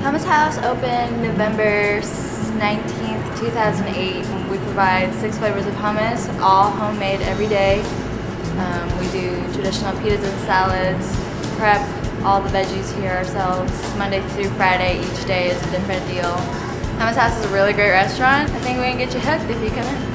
Hummus House opened November 19th, 2008. We provide 6 flavors of hummus, all homemade every day. We do traditional pitas and salads, prep all the veggies here ourselves. Monday through Friday, each day is a different deal. Hummus House is a really great restaurant. I think we can get you hooked if you come in.